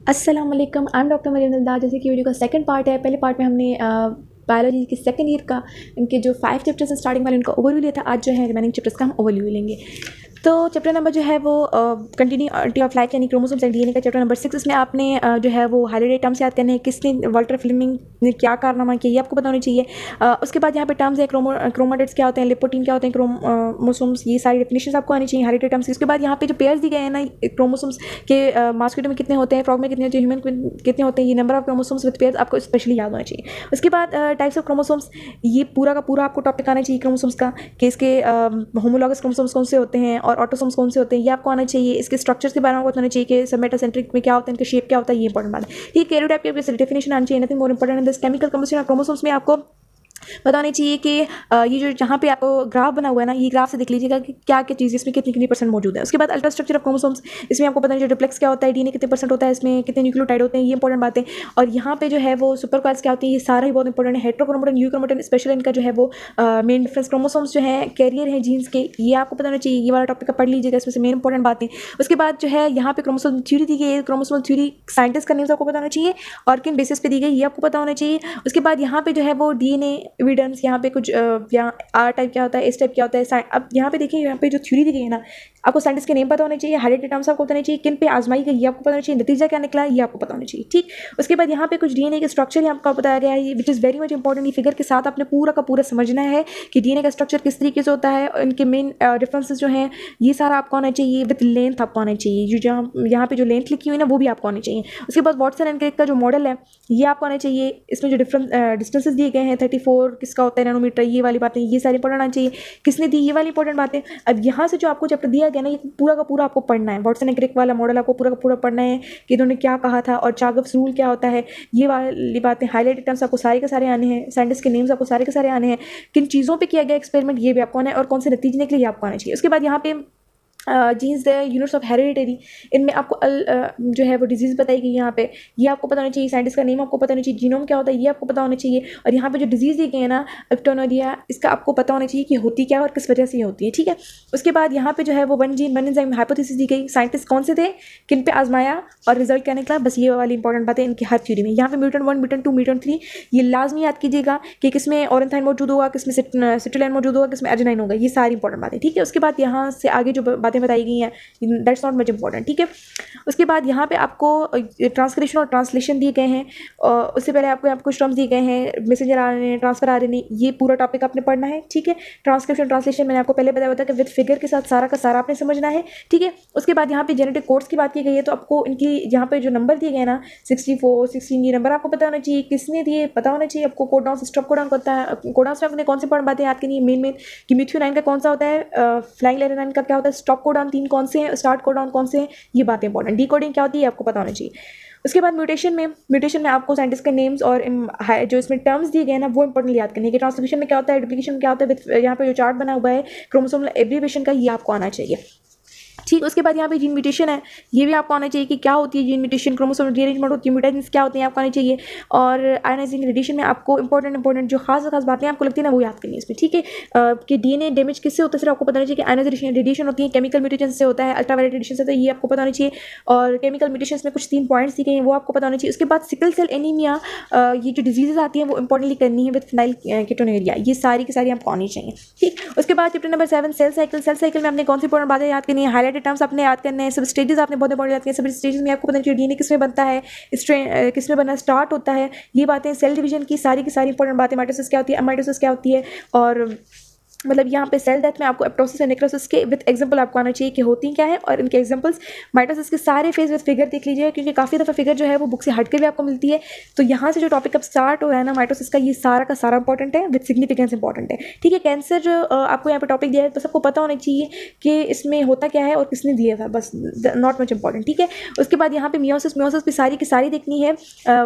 अस्सलाम वालेकुम, I am doctor Mariam Nanda. जैसे कि वीडियो का सेकंड पार्ट है, पहले पार्ट में हमने बायोलॉजी के सेकंड ईयर का इनके जो 5 चैप्टर्स हैं स्टार्टिंग वाले उनका ओवरव्यू लिया था। आज जो है रिमेनिंग चैप्टर्स का हम ओवरव्यू लेंगे। तो चैप्टर नंबर जो है वो कंटिन्यूटी ऑफ लाइफ यानी क्रोमोसोम्स एंड डीएनए का चैप्टर नंबर 6। इसमें आपने जो है वो हाइलाइटेड टर्म्स याद करने हैं। किसने वाल्टर फ्लेमिंग ने क्या कारनामा किया ये आपको पता होना चाहिए। उसके बाद यहाँ पे टर्म्स है क्रोमाटिड्स क्या होते हैं, लिपोटीन क्या होते हैं, क्रोमोसोम्स, ये सारी डेफिनेशंस आपको आनी चाहिए हाइलाइटेड टर्म्स की। उसके बाद यहाँ पे जो पेयर्स दी गए हैं ना क्रोमोसोम्स के, मॉस्किटो में कितने होते हैं, फ्रॉग में कितने होते हैं, ह्यूमन में कितने होते हैं, ये number of chromosomes with pairs आपको स्पेशली याद होना चाहिए। उसके बाद टाइप्स ऑफ क्रोमोसोम्स, ये पूरा का पूरा आपको टॉपिक आना चाहिए क्रोमोसोम्स का, कि इसके होमोलॉगस क्रोमोसोम्स कौन से होते हैं और ऑटोसोम्स कौन से होते हैं, ये आपको आना चाहिए। इसके स्ट्रक्चर्स के बारे में बताना चाहिए कि सब मेटासेंट्रिक में क्या होता है, इनका शेप क्या होता है, ये इंपॉर्टेंट बात है। ये कैरियोटाइप की डेफिनेशन आनी चाहिए। Nothing more important in this chemical composition of chromosomes में आपको बतानी चाहिए कि ये जो जहाँ पे आपको ग्राफ बना हुआ है ना, ये ग्राफ से देख लीजिएगा कि क्या क्या चीज़ इसमें कितनी कितनी परसेंट मौजूद है। उसके बाद अल्ट्रा स्ट्रक्चर ऑफ क्रोमोसोम्स, इसमें आपको पता नहीं डुप्लेक्स क्या होता है, डीएनए कितने परसेंट होता है, इसमें कितने न्यूक्लियोटाइड होते हैं, ये इंपॉर्टेंट बातें। और यहाँ पे जो है वो सुपर कॉइल्स क्या होती है, ये सारा ही बहुत इंपॉर्टेंट है। हेट्रोक्रोमोटन, यूक्रोमोटन, स्पेशल इनका जो है वो मेन डिफरेंस, क्रोमोसोम्स जो है कैरियर है जीन्स के, ये आपको पता होना चाहिए। ये वाला टॉपिक का पढ़ लीजिएगा, इसमें से मेन इंपॉर्टेंट बातें। उसके बाद जो है यहाँ पे क्रोमोसोम थ्योरी दी गई है, क्रोमोसोम थ्योरी साइंटिस्ट का नेम आपको पता होना चाहिए और किन बेसिस पे दी गई ये आपको पता होना चाहिए। उसके बाद यहाँ पे जो है वो डीएनए एविडेंस, यहाँ पे कुछ यहाँ आर टाइप क्या होता है, एस टाइप क्या होता है। अब यहाँ पे देखिए, यहाँ पे जो थ्योरी दी गई है ना, आपको साइंटिस्ट के नेम पता होने चाहिए, हाइलाइटेड टर्म्स आपको पता होने चाहिए, किन पे आजमाई गई ये आपको पता होना चाहिए, नतीजा क्या निकला ये आपको पता होना चाहिए, ठीक। उसके बाद यहाँ पे कुछ डीएनए के स्ट्रक्चर आपको बताया गया है, which is very much important. ये फिगर के साथ आपने पूरा का पूरा समझना है कि डीएनए का स्ट्रक्चर किस तरीके से होता है और इनके मेन डिफरेंसेस जो हैं ये सारा आपको आना चाहिए। विद लेंथ आपको आना चाहिए, जो जहाँ यहाँ पे जो लेंथ लिखी हुई है ना वो भी आपको आनी चाहिए। उसके बाद वाटसन एंड क्रिक का जो मॉडल है ये आपको आना चाहिए। इसमें जो डिफरेंट डिस्टेंसेस दिए गए हैं, 34 किसका होता है नैनोमीटर, ये वाली बातें, ये सारी इंपॉर्टेंट आनी चाहिए। किसने दी ये वाली इंपॉर्टेंट बातें। अब यहाँ से जो आपको चैप्टर दिया गया ना, ये पूरा का पूरा आपको पढ़ना है। वाटसन एंड क्रिक वाला मॉडल आपको पूरा का पूरा पढ़ना है कि इन्होंने क्या कहा था और चार्गफ्स रूल क्या होता है, ये वाली बातें। हाईलाइटेड टर्म्स आपको सारे के सारे आने हैं, साइंटिस्ट के नेम्स आपको सारे के सारे आने हैं, किन चीज़ों पे किया गया एक्सपेरिमेंट ये भी आपको आना है और कौन से नतीजे निकले ये आपको आना चाहिए। उसके बाद यहाँ पे जीन्स है, यूनिट्स ऑफ हेरिडिटरी, इनमें आपको जो है वो डिजीज़ बताई गई यहाँ पे, ये आपको पता होना चाहिए। साइंटिस्ट का नेम आपको पता होना चाहिए, जीनोम क्या होता है ये आपको पता होना चाहिए। और यहाँ पे जो डिजीज़ दी गई है ना एक्टोनोरिया, इसका आपको पता होना चाहिए कि होती क्या है और किस वजह से होती है, ठीक है। उसके बाद यहाँ पे जो है वो one gene one enzyme hypothesis दी गई, साइंटिस्ट कौन से थे, किन पे आजमाया और रिजल्ट क्या निकला, बस ये वाली इंपॉर्टेंट बातें इनकी हर थ्योरी में। यहाँ पे म्यूटेंट 1, म्यूटेंट 2, म्यूटेंट 3, ये लाजमी याद कीजिएगा कि किसमें ऑरेंथाइन मौजूद होगा, किसमें सिट्रोलाइन मौजूद होगा, किसमें अर्जिनाइन होगा, ये सारी इंपॉर्टेंट बातें, ठीक है। उसके बाद यहाँ से आगे जो बातें बताई गई हैं दैट्स नॉट मच इंपॉर्टेंट, ठीक है। उसके बाद यहाँ पे आपको ट्रांसक्रिप्शन और ट्रांसलेशन दिए गए हैं। उससे पहले आपको यहाँ पे कुछ टर्म्स दिए गए हैं, मैसेंजर आ रहे हैं, ट्रांसफर आ रहे हैं, ये पूरा टॉपिक आपने पढ़ना है, ठीक है। ट्रांसक्रिप्शन ट्रांसलेशन मैंने आपको पहले बताया था कि विद फिगर के साथ सारा का सारा आपने समझना है, ठीक है। उसके बाद यहाँ पे जेनेटिक कोड्स की बात की गई है, तो आपको इनकी यहाँ पे जो नंबर दिए गए ना 64, 16, ये नंबर आपको पता होना चाहिए, किसने दिए पता होना चाहिए आपको। Codon stop codon होता है, कोड डाउन स्टॉप ने कौन से पढ़ बातें याद करनी है मेन कि मिथ्योनाइन का कौन सा होता है, फ्लाइंग लेरेनाइन का क्या होता है, स्टॉप कोड डाउन 3 कौन से हैं, स्टार्ट कोड डाउन कौन से हैं, ये बातें इंपॉर्टेंट। डीकोडिंग क्या होती है आपको पता होना चाहिए। उसके बाद म्यूटेशन में आपको साइंटिस्ट के नेम्स और जो इसमें टर्म्स दिए गए हैं ना वो इंपॉर्टेंट याद करने के। ट्रांसलेशन में क्या होता है, डुप्लीकेशन में क्या होता है, यहाँ पे जो चार्ट बना हुआ है क्रोमोसोमल एब्रीविएशन का, ये आपको आना चाहिए, ठीक। उसके बाद यहाँ पे जीन म्यूटेशन है, ये भी आपको आना चाहिए कि क्या होती है जीन म्यूटेशन, क्रोमोसोम रीअरेंजमेंट होती है, म्यूटेशंस क्या होते हैं आपको आना चाहिए। और आयनाइजिंग रेडिएशन में आपको इंपॉर्टेंट जो खास बातें आपको लगती है ना वो याद करनी है इसमें, ठीक है। कि डीएनए डैमेज किससे होता है सिर्फ आपको पता होना चाहिए कि आयनाइजिंग रेडिएशन होती है, केमिकल म्यूटेशन से होता है, अल्ट्रावायलेट रेडिएशन से होता है, ये आपको पता होना चाहिए। और केमिकल म्यूटेशन में कुछ 3 पॉइंट्स दिए गए हैं वो आपको पता होना चाहिए। उसके बाद सिकल सेल एनीमिया, ये जो डिजीजेज आती हैं वो इंपॉर्टेंटली करनी है विद फिनाइल कीटोनुरिया, ये सारी की सारी आपको आनी चाहिए, ठीक। उसके बाद चैप्टर नंबर 7 सेल साइकिल में आपने कौन सी इंपॉर्टेंट बातें याद करनी है, हाईलाइटेड टर्म्स आपने याद करने हैं, सब स्टेजेस आपने बहुत इंपॉर्टेंट याद करनी है। सब स्टेजेस में आपको पता चाहिए डीएनए किसमें बनता है, किसमें बनना स्टार्ट होता है, ये बातें। सेल डिवीजन की सारी इंपॉर्टेंट बातें, माइटोसिस क्या होती है, माइटोसिस क्या होती है, और मतलब यहाँ पे सेल डेथ में आपको एप्टोसिस एंड नेक्रोसिस के विद एग्जांपल आपको आना चाहिए कि होती क्या है और इनके एग्जांपल्स। माइटोसिस के सारे फेज विद फिगर देख लीजिए, क्योंकि काफ़ी दफ़ा फिगर जो है वो बुक से हट के भी आपको मिलती है। तो यहाँ से जो टॉपिक अब स्टार्ट हो रहा है ना माइटोसिस का, ये सारा का सारा इंपॉर्टेंट है, विद सिग्निफिकेंस इंपॉर्टेंट है, ठीक है। कैंसर जो आपको यहाँ पे टॉपिक दिया है तो सबको पता होना चाहिए कि इसमें होता क्या है और किसने दिया था, बस नॉट मच इंपॉर्टेंट, ठीक है। उसके बाद यहाँ पे मियोसिस भी सारी की सारी देखनी है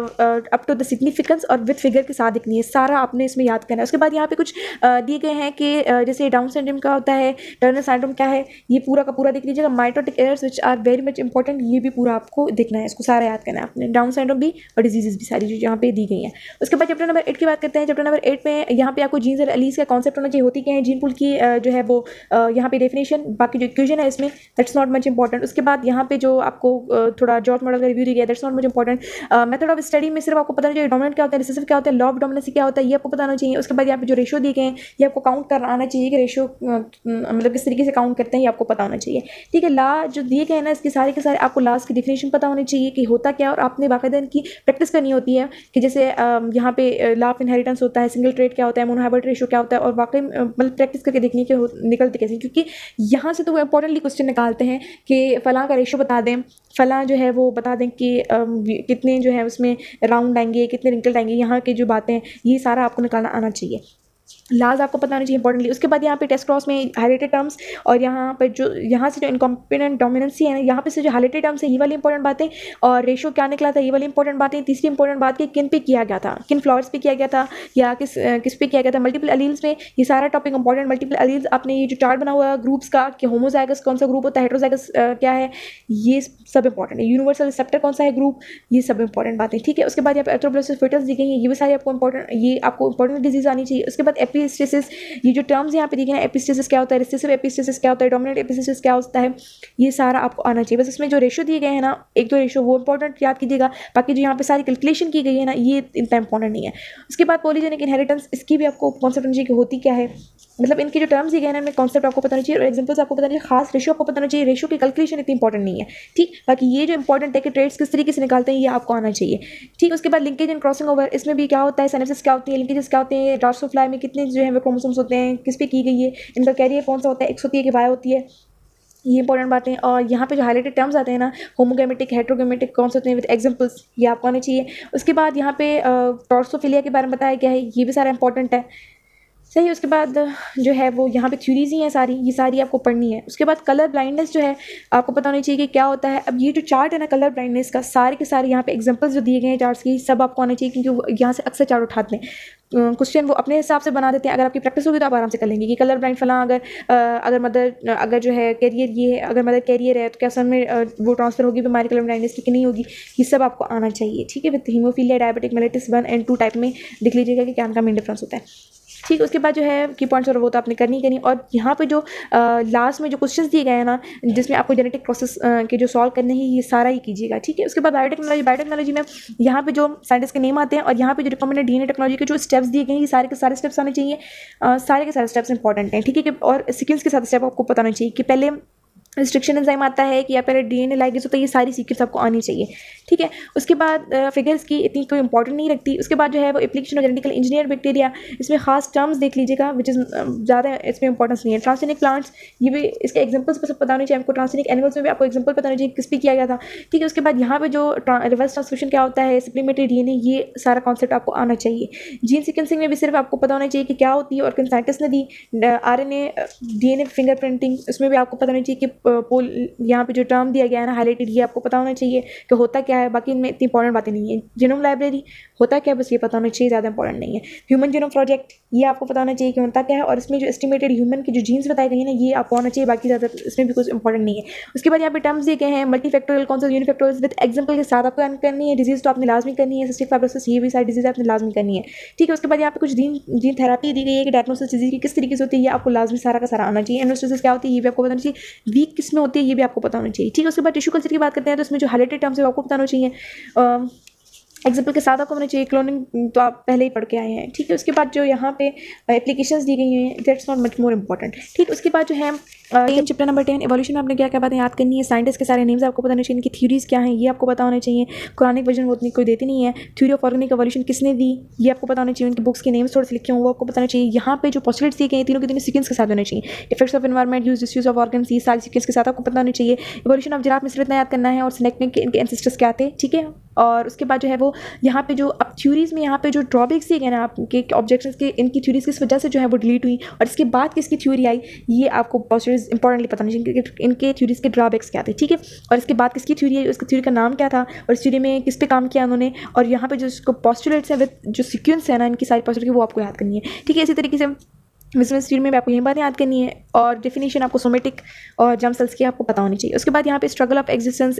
अप टू द सिग्निफिकेंस और विद फिगर के साथ देखनी है, सारा आपने इसमें याद करना है। उसके बाद यहाँ पे कुछ दिए गए हैं कि जैसे डाउन सिंड्रोम का होता है, टर्नर सिंड्रोम क्या है, ये पूरा का पूरा देख लीजिएगा। Mitotic errors which are very much important, ये भी पूरा आपको देखना है, इसको सारा याद करना है आपने। डाउन सिंड्रोम भी और डिजीजेस भी सारी जो यहाँ पे दी गई हैं। उसके बाद चैप्टर नंबर 8 की बात करते हैं। चैप्टर नंबर 8 में यहाँ पे आपको जीन्स और एलीज का कॉन्सेप्ट होना चाहिए, होती क्या है जीन पूल की जो है वो यहाँ पे डेफिनेशन, बाकी जो इक्वेशन है इसमें दैट्स नॉट मच इंपॉर्टेंट। उसके बाद यहाँ पे जो आपको थोड़ा जॉर्ज मॉडल का रिव्यू दिया गया, that's not much important. Method of study में सिर्फ आपको पता नहीं चाहिए डोमिनेंट क्या होता है, रिसेसिव क्या होता है, लॉ ऑफ डोमिनेंसी क्या होता है, ये आपको पता होना चाहिए। उसके बाद यहाँ पे जो रेशो दिए गए हैं ये आपको काउंट करना आना चाहिए कि रेशो मतलब किस तरीके से काउंट करते हैं, ये आपको पता होना चाहिए। ठीक है, ला जो दिए गए हैं ना इसके सारे के सारे आपको लास्ट की डेफिनेशन पता होनी चाहिए कि होता क्या, और आपने बाकायदा इनकी प्रैक्टिस करनी होती है कि जैसे यहाँ पे लॉ ऑफ इनहेरिटेंस होता है, सिंगल ट्रेड क्या होता है, मोनोहाइब्रिड रेशो क्या होता है, और वाकई मतलब प्रैक्टिस करके देखने के निकलते कैसे, क्योंकि यहाँ से तो वो इंपॉर्टेंटली क्वेश्चन निकालते हैं कि फलां का रेशो बता दें, फलां जो है वो बता दें कि कितने जो है उसमें राउंड आएंगे, कितने रिंकल्ड आएंगे, यहाँ की जो बातें ये सारा आपको निकालना आना चाहिए। लाज आपको पता होना चाहिए इंपॉर्टेंटली। उसके बाद यहाँ पे टेस्ट क्रॉस में हाईलाइटेड टर्म्स और यहाँ पर जो यहाँ से जो इनकॉम्पिटेंट डोमिनेंसी है ना, यहाँ पे से जो हाईलाइटेड टर्म्स है ये वाली इंपॉर्टेंट बातें, और रेशो क्या निकला था ये वाली इंपॉर्टेंट बातें। तीसरी इंपॉर्टेंट बात कि किन पे किया गया था, किन फ्लोर्स पे किया गया था या किस पे किया गया था। मल्टीपल एलील्स में ये सारा टॉपिक इंपॉर्टेंट। मल्टीपल एलील्स आपने ये जो चार्ट बना हुआ है ग्रुप्स का कि होमोजाइगस कौन सा ग्रुप होता है, हेटेरोजाइगस क्या है, ये सब इंपॉर्टेंट है। यूनिवर्सल रिसेप्टर कौन सा है ग्रुप, ये सब इंपॉर्टेंट बातें। ठीक है, उसके बाद यहाँ पे एर्थ्रोब्लेसिस फीटस दी गई है, ये भी सारी आपको इंपॉर्टेंट, ये आपको इंपॉर्टेंट डिजीज आनी चाहिए। उसके बाद एपिस्टेसिस, ये जो टर्म्स यहाँ पे दिखे हैं, एपिस्टेसिस क्या होता है, रिसेसिव एपिस्टेसिस क्या होता है, डोमिनेंट एपिस्टेसिस क्या होता है, ये सारा आपको आना चाहिए। बस इसमें जो रेशो दिए गए हैं ना, एक दो रेशो वो इंपॉर्टेंट याद कीजिएगा, बाकी जो यहाँ पे सारी कैलकुलेशन की गई है ना ये इतना इंपॉर्टेंट नहीं है। उसके बाद पॉलीजेनिक इनहेरिटेंस, इसकी भी आपको कॉन्सेप्ट होना चाहिए कि होती क्या है, मतलब इनके जो टर्म्स दिए गए हैं इनमें कॉन्सेप्ट आपको पता होना चाहिए और एग्जांपल्स आपको पता होना चाहिए, खास रेशो आपको पता होना चाहिए। रेशो की कैलकुलेशन इतनी इंपॉर्टेंट नहीं है, ठीक। बाकी ये जो इंपॉर्टेंट है कि ट्रेड्स किस तरीके से निकालते हैं ये आपको आना चाहिए, ठीक। उसके बाद लिंकेज एंड क्रॉसिंग ओवर, इसमें भी क्या होता है, सिनेप्सिस क्या होती है, लिंकेजेस क्या होते हैं, ड्रासोफ्लाई में कितने जो है वो क्रोमोसोम्स होते हैं, किस पे की गई है, इनका कैरियर कौन सा होता है, एक्स होती है कि वाई होती है, ये इंपॉर्टेंट बातें। और यहाँ पे जो हाईलाइटेड टर्म्स आते हैं ना, होमोगेमेटिक, हेट्रोगेमेटिक कौन से होते हैं विद एग्जांपल्स, ये आपको आने चाहिए। उसके बाद यहाँ पे टॉर्सोफिलिया के बारे में बताया गया है, ये भी सारा इंपॉर्टेंट है, सही है। उसके बाद जो है वो यहाँ पे थ्योरीज ही हैं सारी, ये सारी आपको पढ़नी है। उसके बाद कलर ब्लाइंडनेस जो है आपको पता होना चाहिए कि क्या होता है। अब ये जो चार्ट है ना कलर ब्लाइंडनेस का, सारे के सारे यहाँ पे एग्जांपल्स जो दिए गए हैं चार्ट्स की, सब आपको आना चाहिए, क्योंकि यहाँ से अक्सर चार्ट उठाते हैं क्वेश्चन, वो अपने हिसाब से बना देते हैं। अगर आपकी प्रैक्टिस होगी तो आप आराम से कर लेंगे कि कलर ब्लाइंड फला, अगर मदर अगर जो है कैरियर ये है, अगर मदर कैरियर है तो क्या सन में वो ट्रांसफर होगी बीमारी कलर ब्लाइंडनेस की नहीं होगी, ये सब आपको आना चाहिए, ठीक है। With hemophilia, diabetic mellitus 1 and 2 type में देख लीजिएगा कि क्या इनका मेन डिफरेंस होता है, ठीक। उसके बाद जो है की पॉइंट्स और वो तो आपने करनी करनी। और यहाँ पे जो लास्ट में जो क्वेश्चंस दिए गए हैं ना, जिसमें आपको जेनेटिक प्रोसेस के जो सॉल्व करने हैं, ये सारा ही कीजिएगा, ठीक है। उसके बाद बायोटेक्नोलॉजी में यहाँ पे जो साइंटिस्ट के नेम आते हैं और यहाँ पे जो रिकमेंडेड डीएनए टेक्नोलॉजी के जो स्टेप्स दिए गए हैं, ये सारे के सारे स्टेप्स आने चाहिए, सारे के सारे स्टेप्स इंपॉर्टेंट हैं, ठीक है। और सीक्वेंस के साथ स्टेप आपको पता होना चाहिए कि पहले रिस्ट्रिक्शन एंजाइम आता है कि या पहले डीएनए लाइगेज होता है, ये सारी सीक्वेंस आपको आनी चाहिए, ठीक है। उसके बाद फिगर्स की इतनी कोई इंपॉर्टेंट नहीं रखती। उसके बाद जो है वो application of genetical engineer bacteria, इसमें खास टर्म्स देख लीजिएगा विच इज़ ज़्यादा इसमें इंपॉर्टेंस नहीं है। ट्रांसजेनिक प्लांट्स, ये भी इसके एग्जांपल्स पर सब पता होनी चाहिए आपको। ट्रांसजेनिक एनिमल्स में भी आपको एग्जांपल पता होना चाहिए किस पे किया गया था, ठीक है। उसके बाद यहाँ पे जो रिवर्स ट्रांसक्रिप्शन क्या होता है, सप्लीमेंट्री डीएनए, ये सारा कॉन्सेप्ट आपको आना चाहिए। जीन सीक्वेंसिंग में भी सिर्फ आपको पता होना चाहिए कि क्या होती है और किन साइंटिस्ट ने दी। आरएनए डीएनए फिंगरप्रिंटिंग, उसमें भी आपको पता होना चाहिए कि यहाँ पे जो टर्म दिया गया है ना हाईलाइटेड, ये आपको पता होना चाहिए कि होता क्या है। बाकी इनमें इतनी इंपॉर्टेंट बातें नहीं है। जीनोम लाइब्रेरी होता क्या है, बस ये पता होना चाहिए, ज़्यादा इंपॉर्टेंट नहीं है। ह्यूमन जीनोम प्रोजेक्ट, ये आपको पता होना चाहिए कि होता क्या है, और इसमें जो एस्टिमेटेड ह्यूमन की जो जीन्स बताई गई है ना, ये आपको आना चाहिए, बाकी ज़्यादा इसमें भी कुछ इंपॉर्टेंट नहीं है। उसके बाद यहाँ पे टर्म्स दिए गए हैं, मल्टीफैक्टोरियल कौन सा, यूनिफैक्टोरियल विद एग्जाम्पल के साथ आपको करनी है। डिजीज तो आपने लाजमी करनी है, सिस्टिक फाइब्रोसिस, ये भी सारी डिजीज आपने लाजमी करनी है, ठीक है। उसके बाद यहाँ पे कुछ जीन थेरापी दी गई है कि डायग्नोसिस डिजीज की किस तरीके से होती है, ये आपको लाजमी सारा का सारा आना चाहिए। एंडोस्टोसिस क्या होती है, ये भी आपको पता होना चाहिए। वीक किस में होती है, ये भी आपको पता होना चाहिए, ठीक है। उसके बाद टिश्यू कल्चर की बात करते हैं तो इसमें जो हाईलाइटेड टर्म्स है आपको बताना चाहिए, एग्जाम्पल के साथ आपको होना चाहिए। क्लोनिंग तो आप पहले ही पढ़ के आए हैं, ठीक है। उसके बाद जो यहाँ पे एप्लीकेशंस दी गई हैं, that's not much more important, ठीक। उसके बाद जो है चैप्टर नंबर 10 एवोल्यूशन में आपने क्या क्या बातें याद करनी है। साइंटिस्ट के सारे नेम्स आपको पता होने चाहिए, इनकी थ्योरीज क्या हैं ये आपको पता होने चाहिए। कुरानिक वर्जन वो उतनी कोई देती नहीं है। थ्योरी ऑफ ऑर्गेनिक एवोल्यूशन किसने दी, ये आपको पता होना चाहिए। उनकी बुक्स के नेम्स थोड़े से लिखे हों वो आपको बताना चाहिए। यहाँ पे जो पॉस्टुलेट्स दिए गए हैं तीनों के तीनों सीक्वेंस के साथ होने चाहिए। Effects of environment, use disuse of organs, ये सारे सीक्वेंस के साथ आपको पता होना चाहिए। एवोल्यूशन ऑफ जिराफ में सिर्फ इतना याद करना है और स्नेक में इनके एंसेस्टर्स क्या थे, ठीक है। और उसके बाद जो है वो यहाँ पे जो अब थ्योरीज में यहाँ पे जो ड्रॉबैक्स दिए गए ना आपके ऑब्जेक्शंस के, इनकी थ्योरीज किस वजह से जो है वो डिलीट हुई और इसके बाद किसकी थ्योरी आई, ये आपको पॉस्टुलेट्स इंपॉर्टेंटली पता नहीं चाहिए कि इनके थ्योरीज के ड्रॉबैक्स क्या थे, ठीक है। और इसके बाद किसकी थ्योरी आई, उसकी थ्योरी का नाम क्या था और इस थ्योरी में किस पे काम किया उन्होंने। और यहाँ पे जो इसको पॉस्टुलेट्स हैं विद जो सीक्वेंस है ना इनकी सारी पॉस्टुलेट की, वो आपको याद करनी है, ठीक है। इसी तरीके से विजुअल स्टडी में आपको यही बातें याद करनी है, और डेफिनेशन आपको सोमेटिक और जर्म सेल्स की आपको पता होनी चाहिए। उसके बाद यहाँ पे struggle of existence,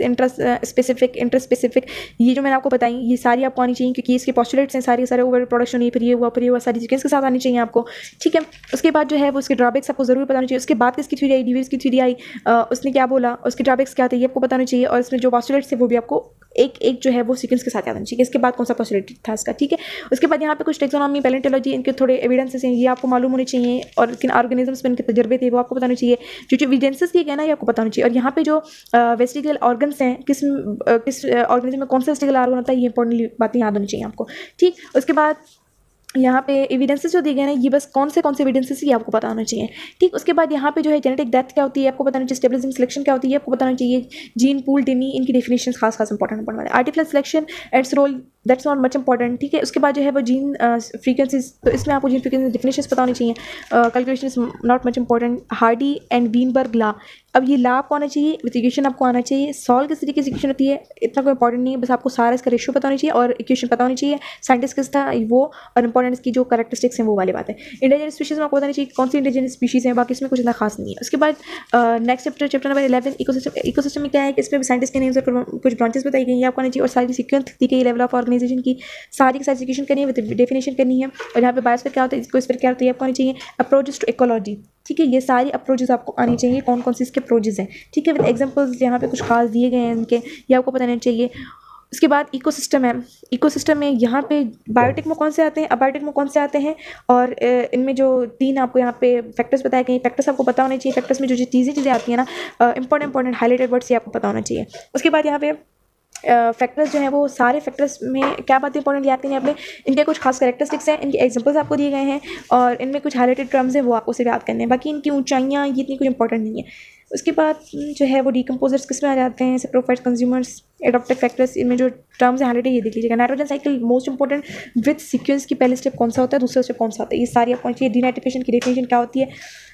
interspecific, ये जो मैंने आपको बताई ये सारी आपको आनी चाहिए, क्योंकि इसके पोस्टुलेट्स हैं सारे ओवर प्रोडक्शन नहीं, फिर ये हुआ सारी चीज़ें इसके साथ आनी चाहिए आपको, ठीक है। उसके बाद जो है वो उसके ड्रॉबैक्स आपको जरूर बताना चाहिए। उसके बाद किसकी थ्योरी आई, डीवीज की थ्योरी आई, उसने क्या बोला, उसके ड्रॉबैक्स क्या थे ये आपको बताना चाहिए, और इसमें जो पोस्टुलेट्स थे वो भी आपको एक जो है वो सीक्वेंस के साथ याद आना चाहिए, इसके बाद कौन सा पोस्टुलेट था इसका, ठीक है। उसके बाद यहाँ पे कुछ टेक्सोनॉमी, पैलेंटोलॉजी, इनके थोड़े एविडेंसेस हैं ये आपको मालूम होने चाहिए, और किन ऑर्गेनिजम्स में इनके तजर्बे थे वो आपको बताना चाहिए, जो एविडेंसेस दिए गए ना ये आपको बताना चाहिए। और यहाँ पे जो वेस्टिगल ऑर्गन्स हैं, किस ऑर्गेनिज्म में कौन सा वेस्टिगल ऑर्गन होता है, ये इंपॉर्टेंट बातें याद होनी चाहिए आपको, ठीक। उसके बाद यहाँ पे एविडेंसेस जो दिए गए हैं ये बस कौन से एविडेंसेस ही आपको पता होना चाहिए, ठीक। उसके बाद यहाँ पे जो है जेनेटिक डेथ क्या होती है आपको बताना चाहिए, स्टेबलिज्म सिलेक्शन क्या होती है आपको बताना चाहिए, जीन पूल डिनी, इनकी डेफिनेशन खास इंपॉर्टेंट वाले, artificial selection its role that's not much important, ठीक है। उसके बाद जो है वो जीन फ्रीक्वेंसीज, तो इसमें आपको जीन फ्रीक्वेंसी डेफिनेशन पता होनी चाहिए, calculation is not much important, Hardy and Weinberg law, अब ये लॉ आपको आना चाहिए, विद इक्वेशन आपको आना चाहिए, सॉल्व किस तरीके से इक्वेशन होती है इतना कोई इंपॉर्टेंट नहीं है, बस आपको सारा इसका रेशियो पता होनी चाहिए और इक्वेशन पता होनी चाहिए, साइंटिस्ट किस था वो, और इंपॉर्टेंट इसकी जो कैरेक्टरिस्टिक्स हैं वो वाली बात है। इंडिजिनस स्पीशीज में आपको बतानी चाहिए कौन सी इंडिजिनस स्पीशीज है, बाकी इसमें कुछ इतना खास नहीं है। उसके बाद नेक्स्ट चैप्टर नंबर 11 इकोसिस्टम में क्या है कि इसमें साइंटिस्ट के नेम्स और कुछ ब्रांचेस बताई गई है आपको आनी चाहिए, और सारी सीक्वेंस दी गई लेवल ऑफ ऑर्गेनाइजेशन की सारी सिक्वेंस करनी है, विद डेफिनेशन करनी है, और यहाँ पे बायोस्फीयर क्या होता है, इसको इस पर क्या होता है आपको आनी चाहिए, अप्रोचेस टू इकोलॉजी, ठीक है। ये सारी अप्रोचेस आपको आनी चाहिए, कौन कौन सी इसके अप्रोचेस हैं, ठीक है, विद एग्जांपल्स यहाँ पे कुछ खास दिए गए हैं इनके, ये आपको बताना चाहिए। उसके बाद इकोसिस्टम है, इकोसिस्टम में यहाँ पे बायोटिक में कौन से आते हैं, अबायोटिक में कौन से आते हैं, और इनमें जो 3 आपको यहाँ पे फैक्टर्स बताए गए, फैक्टर्स आपको पता होने चाहिए, फैक्टर्स में जो चीज़ें आती हैं ना इंपॉर्टेंट हाईलाइटेड वर्ड्स ये आपको पता होना चाहिए। उसके बाद यहाँ पे फैक्टर्स जो हैं वो सारे फैक्टर्स में क्या बातें इंपॉर्टेंट याद करनी है आपने, इनके कुछ खास कैरेक्टरिस्टिक्स हैं, इनके एग्जांपल्स आपको दिए गए हैं, और इनमें कुछ हाईलाइटेड टर्म्स हैं वो आपको सिर्फ याद करने हैं, बाकी इनकी ऊंचाइयाँ ये इतनी कुछ इंपॉर्टेंट नहीं है। उसके बाद जो है वो डिकम्पोजर्स किस में आ जाते हैं, सेप्रोफाइट्स, कंज्यूमर्स, एडॉप्टिव फैक्टर्स, इनमें जो टर्म्स हैं हाईलाइटेड ये देख लीजिएगा। Nitrogen cycle most important, with sequence की पहले स्टेप कौन सा होता है, दूसरा स्टेप कौन सा होता है, ये सारी आपको चाहिए। डीनाइट्रिफिकेशन की डेफिनेशन क्या होती है,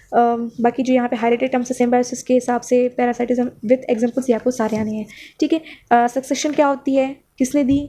बाकी जो यहाँ पे हाईलाइटेड टर्म्स है सिम्बायोसिस के हिसाब से, पैरासाइटिज्म विद एग्जांपल्स ये आपको सारे आने हैं, ठीक है। सक्सेशन क्या होती है, किसने दी,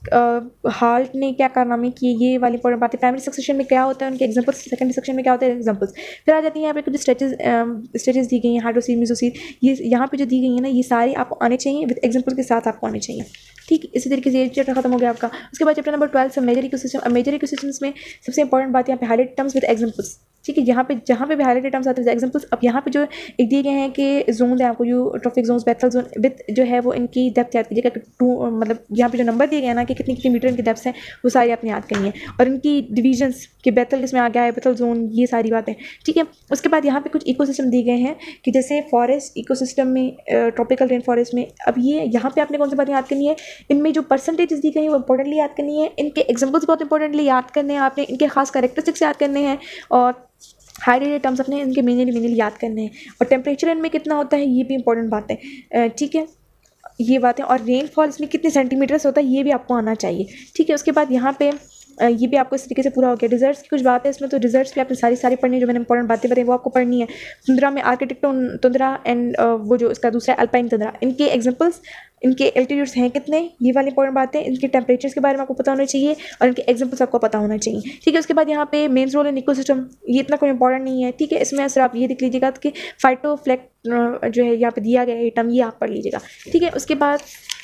हाल्ट ने क्या कारनामे किए, ये वाली इंपॉर्टेंट बात है। प्राइमरी सक्सेशन में क्या होता है उनके एग्जांपल्स, सेकेंडरी सेक्शन में क्या होता है एग्जांपल्स, फिर आ जाती हैं यहाँ पे कुछ स्टेजेस दी गई हैं, हाइड्रोसील, मेसोसील, ये यहाँ पे जो दी गई है ना ये सारी आपको आने चाहिए, विद एग्जांपल के साथ आपको आने चाहिए, ठीक। इसी तरीके से ये चैप्टर खत्म हो गया आपका। उसके बाद chapter number 12 major ecosystem, major ecosystems में सबसे इंपॉर्टेंट बात यहाँ पे हाईलाइट टर्म्स विद एग्जांपल्स, ठीक है। यहाँ पे जहाँ पे भी हाईलाइटेड टर्म्स आते हैं एग्जांपल्स, अब यहाँ पे जो एक दिए गए हैं कि जोन है आपको, eutrophic zones, benthal zone, with जो है वो इनकी डेप्थ याद कीजिएगा, मतलब यहाँ पे जो नंबर दिए गए हैं ना कि कितनी कितनी मीटर इनकी डेप्थ है वो सारी आपने याद करनी है, और इनकी डिवीजन्स कि बेथल किसमें आ गया है, बेथल जोन, ये सारी बातें, ठीक है। उसके बाद यहाँ पे कुछ इकोसिस्टम दिए गए हैं कि जैसे फॉरेस्ट इकोसिस्टम में, ट्रॉपिकल रेन फॉरेस्ट में, अब ये यहाँ पे आपने कौन सी बातें याद करनी है, इनमें जो परसेंटेज दी गई है वो इंपॉर्टेंटली याद करनी है, इनके एग्जाम्पल्स बहुत इंपॉर्टेंटली याद करने हैं आपने, इनके खास कैरेक्टरिस्टिक्स याद करने हैं, और हाईलाइटेड टर्म्स अपने इनके मेनली याद करने हैं, और टेम्परेचर इनमें कितना होता है ये भी इंपॉर्टेंट बात है, ठीक है, ये बातें, और रेनफॉल इसमें कितने सेंटीमीटर्स होता है ये भी आपको आना चाहिए, ठीक है। उसके बाद यहाँ पे ये भी आपको इस तरीके से पूरा हो गया। डिजर्ट्स की कुछ बात है इसमें, तो डिजर्ट्स भी आपने सारी पढ़नी है, जो मैंने इंपॉर्टेंट बातें बताई वो आपको पढ़नी है। तुंद्रा में आर्किटेक्टोन तुंद्रा एंड वो जो इसका दूसरा अल्पाइन तुंद्रा, इनके एग्जांपल्स, इनके एल्टीट्यूड्स हैं कितने, ये वाली इंपॉर्टेंट बातें, इनके टेम्परेचर्स के बारे में आपको पता होना चाहिए, और इनके एग्जांपल्स आपको पता होना चाहिए, ठीक है। उसके बाद यहाँ पे मेन रोल इन इकोसिस्टम, ये इतना कोई इंपॉर्टेंट नहीं है, ठीक है। इसमें सिर्फ आप ये देख लीजिएगा कि फाइटोफ्लैक्ट जो है यहाँ पे दिया गया आइटम, ये आप पढ़ लीजिएगा, ठीक है। उसके बाद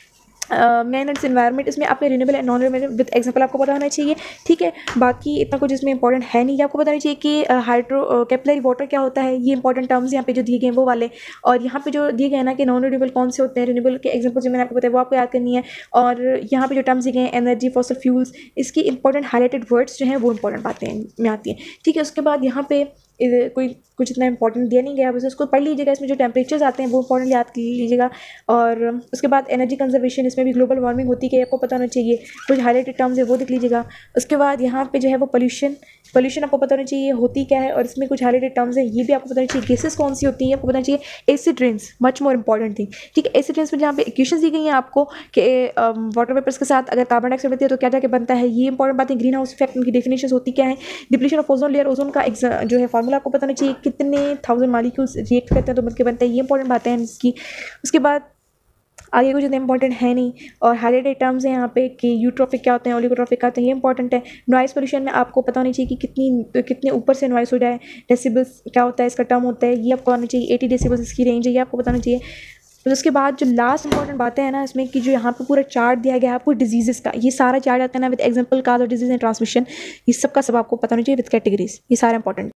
मैन एंड एनवायरनमेंट, इसमें आपने renewable and non renewable with example आपको पता होना चाहिए, ठीक है। बाकी इतना कुछ इसमें इंपॉर्टेंट है नहीं, आपको बताना चाहिए कि हाइड्रो कैपिलरी वाटर क्या होता है, ये इंपॉर्टेंट टर्म्स यहाँ पे जो दिए गए हैं वो वाले, और यहाँ पे जो दिए गए हैं ना कि नॉन रिन्यूएबल कौन से होते हैं, रिन्यूएबल के एग्जांपल जो मैंने आपको बताया वो आपको याद करनी है, और यहाँ पे जो टर्म्स दिए गए हैं एनर्जी, फॉसिल फ्यूल्स, इसकी इंपॉर्टेंट हाईलाइटेड वर्ड्स जो हैं वो इंपॉर्टेंट बातें में आती हैं, ठीक है। उसके बाद यहाँ पे कोई कुछ इतना इंपॉर्टेंट दिया नहीं गया, बस उसको पढ़ लीजिएगा, इसमें जो टेम्परेचर्स आते हैं वो इंपॉर्टेंट याद कर लीजिएगा, और उसके बाद एनर्जी कंजर्वेशन, इसमें भी ग्लोबल वार्मिंग होती है आपको पता होना चाहिए, कुछ हाईलाइटेड टर्म्स है वो देख लीजिएगा। उसके बाद यहाँ पे जो है वो पोल्यूशन आपको पता होना चाहिए होती क्या है, और इसमें कुछ हाईलाइटेड टर्म्स है ये भी आपको पता होना चाहिए। गेसेस कौन सी होती हैं आपको पता चाहिए। Acid rains much more important thing, ठीक है। एसिड रेन्स में जहाँ पे इक्वेशंस दी गई हैं आपको कि वाटर वेपर्स के साथ अगर कार्बन डाइऑक्साइड बनती है तो क्या क्या बनता है, ये इंपॉर्टेंट बात है। ग्रीन हाउस इफेक्ट, उनकी डेफिनेशन होती क्या है। Depletion of ozone layer, ozone का जो है फार्मूला आपको पता होना चाहिए, कितने 1000 मॉलिक्यूल्स रिएक्ट करते हैं तो बनके बनता है, ये इंपॉर्टेंट बातें हैं इसकी। उसके बाद आगे कुछ ज़्यादा इंपॉर्टेंट है नहीं। और हाईलाइटेड टर्म्स हैं यहाँ पे कि यूट्रोफिक क्या होते हैं, ओलिगोट्रोफिक क्या होते हैं, ये इंपॉर्टेंट है। नॉइज़ पोल्यूशन में आपको पता होनी चाहिए कि कितने ऊपर से नॉइज़ हो जाए। डेसिबल्स क्या होता है, इसका टर्म होता है, ये आपको आना चाहिए। 80 डेसिबल्स इसकी रेंज है, ये आपको बताना चाहिए। फिर उसके बाद जो लास्ट इंपॉर्टेंट बातें हैं ना इसमें, कि जो यहाँ पे पूरा चार्ट दिया गया है आपको डिजीज़ का, ये सारा चार्ट आता है ना विद एग्जांपल, काज और डिजीज़ एंड ट्रांसमिशन, ये सब का सब आपको पता होना चाहिए विद कैटेगरीज। ये सारा इंपॉर्टेंट।